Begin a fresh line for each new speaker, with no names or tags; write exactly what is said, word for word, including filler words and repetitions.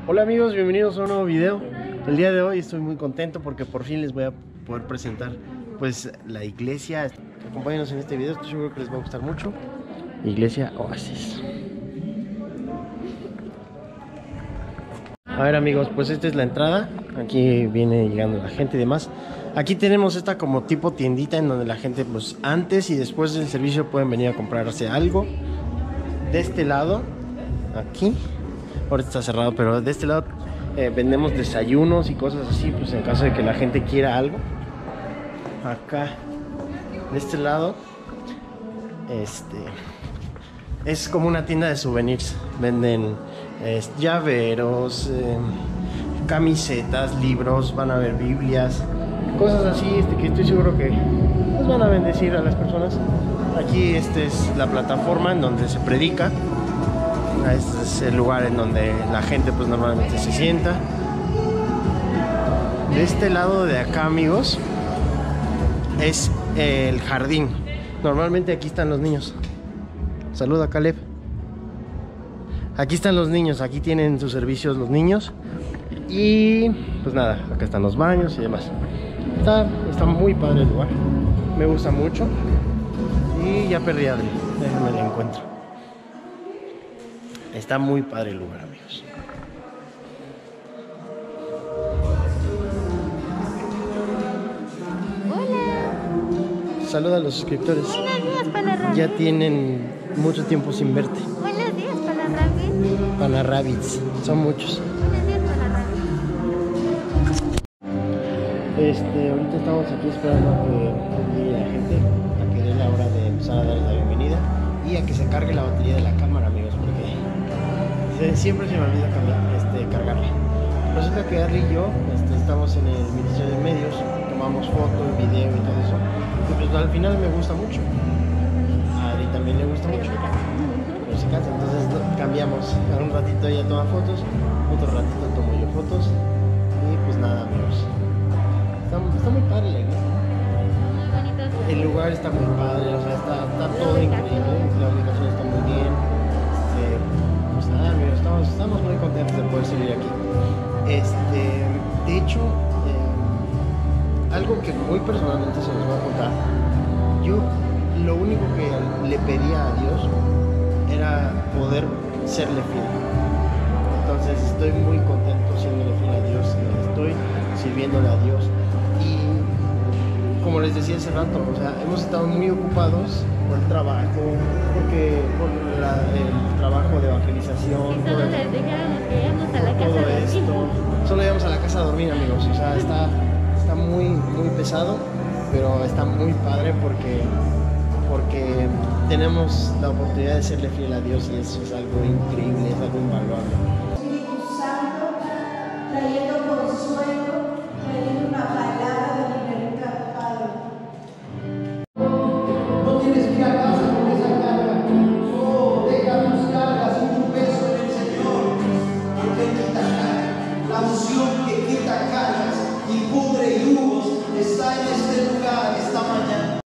Hola amigos, bienvenidos a un nuevo video. El día de hoy estoy muy contento porque por fin les voy a poder presentar pues la iglesia. Acompáñenos en este video, estoy seguro que les va a gustar mucho. Iglesia Oasis. A ver amigos, pues esta es la entrada. Aquí viene llegando la gente y demás. Aquí tenemos esta como tipo tiendita en donde la gente pues antes y después del servicio pueden venir a comprarse algo. De este lado, aquí ahorita está cerrado, pero de este lado eh, vendemos desayunos y cosas así, pues en caso de que la gente quiera algo. Acá, de este lado, este es como una tienda de souvenirs. Venden eh, llaveros, eh, camisetas, libros, van a ver Biblias, cosas así, este, que estoy seguro que pues, van a bendecir a las personas. Aquí este es la plataforma en donde se predica. Este es el lugar en donde la gente pues normalmente se sienta. De este lado de acá, amigos, es el jardín. Normalmente aquí están los niños. Saluda, Caleb. Aquí están los niños, aquí tienen sus servicios los niños. Y pues nada, acá están los baños y demás. Está, está muy padre el lugar. Me gusta mucho. Y ya perdí a Adri, déjenme la encuentro. Está muy padre el lugar, amigos.
Hola.
Saluda a los suscriptores.
Buenos días, Palarrabbits.
Ya tienen mucho tiempo sin verte.
Buenos días, Palarrabbits.
Palarrabbits, son muchos.
Buenos días, Palarrabbits.
Este, ahorita estamos aquí esperando a que llegue la gente, a que dé la hora de empezar a darles la bienvenida y a que se cargue la batería de la cámara, amigos, porque siempre se me olvida cambiar, este, cargarla. Resulta que Adri y yo este, estamos en el Ministerio de Medios, tomamos fotos, video y todo eso, y pues al final me gusta mucho. A Adri también le gusta mucho, pero se cansa, entonces cambiamos. A un ratito ella toma fotos, otro ratito tomo yo fotos, y pues nada, amigos. Está, está muy padre la iglesia.
Muy bonitos.
El lugar está muy padre, o sea, está, está todo increíble, la ubicación está muy bien. Este, pues nada, amigos, estamos, estamos muy contentos de poder salir aquí. Este, de hecho, eh, algo que muy personalmente se los voy a contar. Yo lo único que le pedía a Dios era poder serle fiel. Entonces estoy muy contento siéndole fiel a Dios, estoy sirviéndole a Dios. Y como les decía hace rato, o sea, hemos estado muy ocupados por el trabajo, porque por la, el trabajo de evangelización.
Y solo les dijéramos que íbamos a la casa
todo
a dormir.
esto. Solo íbamos a la casa a dormir, amigos. O sea, está, está muy, muy pesado, pero está muy padre porque, porque tenemos la oportunidad de serle fiel a Dios y eso es algo increíble, es algo invaluable.